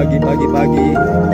Pagi-pagi.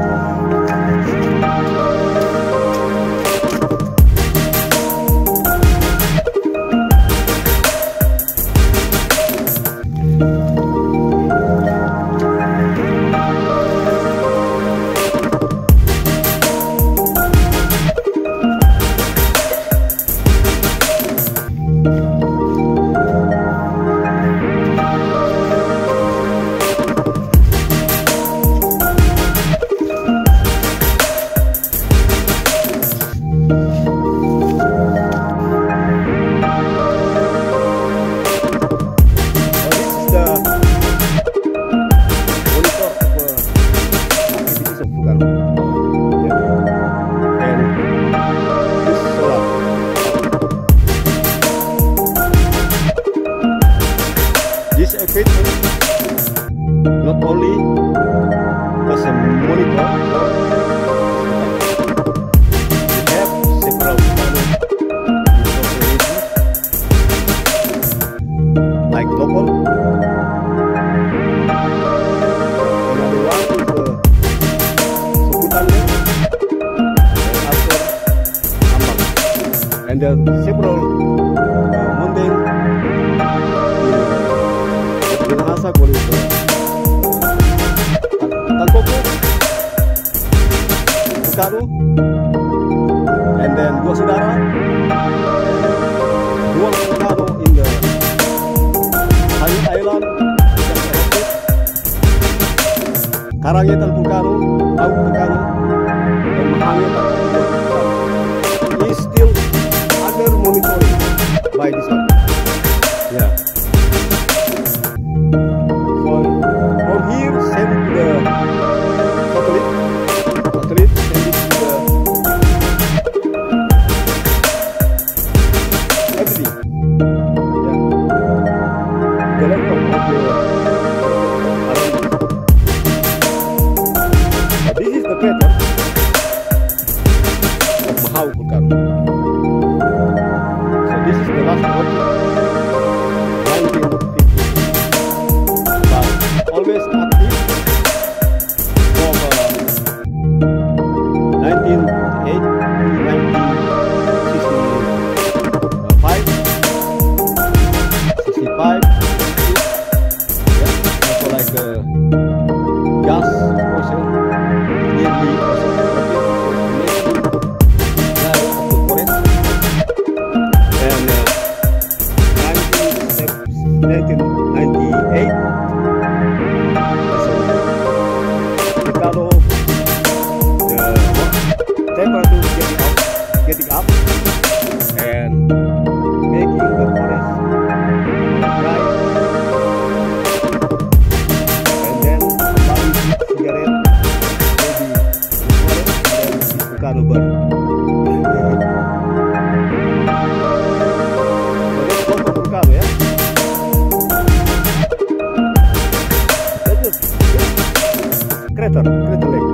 This equipment not only as a monitor, we have several like local. Another one is sebutannya, and after ambang, and there are several mountain. Minahasa ko rin Tangkoko, Bukaro, and then dua saudara, dua Bukaro in the Hanyut Island, Karangetan Bukaro, Laut Bukaro, dan Mahangetan Bukaro is still under monitoring by this one. Yeah. From here, send it to the satellite. Send it to the everything. Yeah. The level of the this is the crater of Mahau Volcano. So this is the last one. 1950. Always active from 1908 to 1965, yeah, also like gas explosion nearly of the forest, and 1998. Temperature getting up and making the forest dry, and then buying cigarette maybe in the forest, and then it's Volcano burn. So that's local Volcano, yeah. That's it. Crater lake.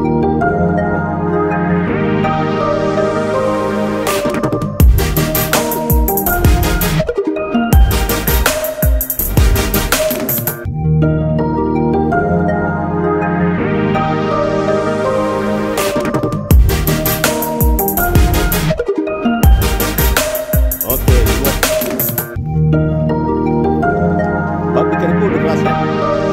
But be careful the grass, yeah?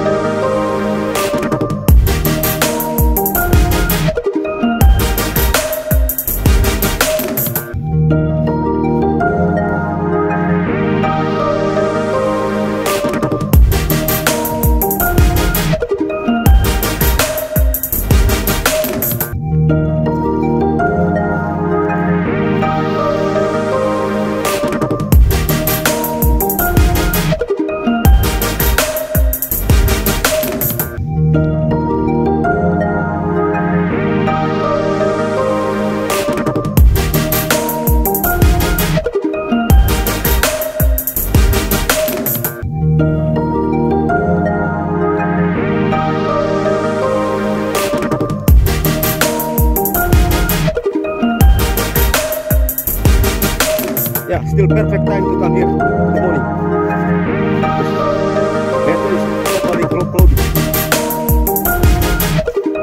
Yeah, still perfect time to come here in the morning. Weather is totally cloudy.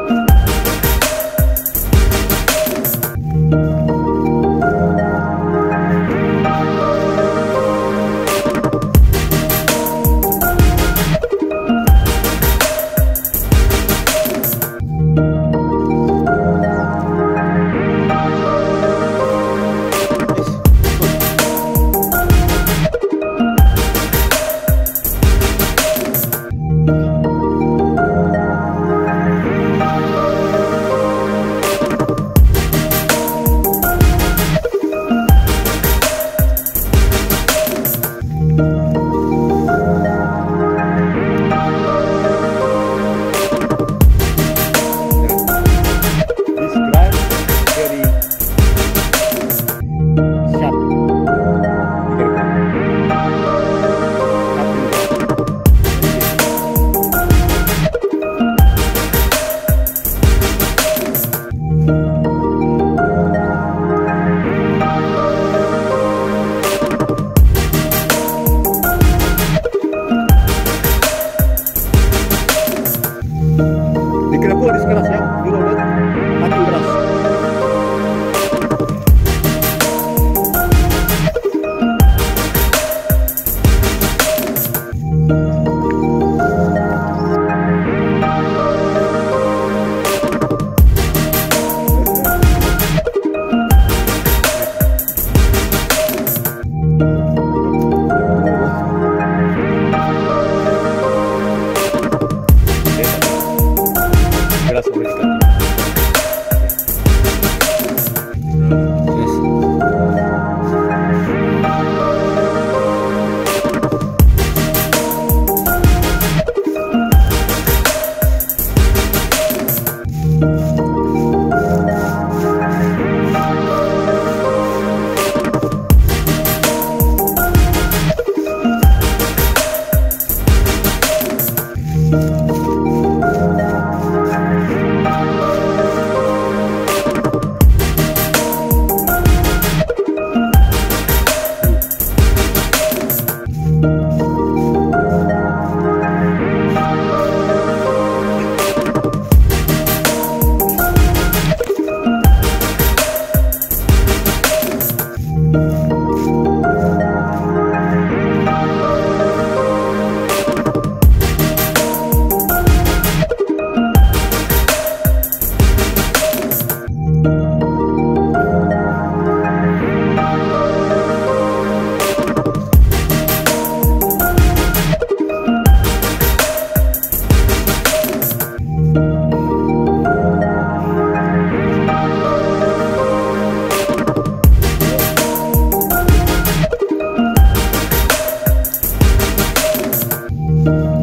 Thank you.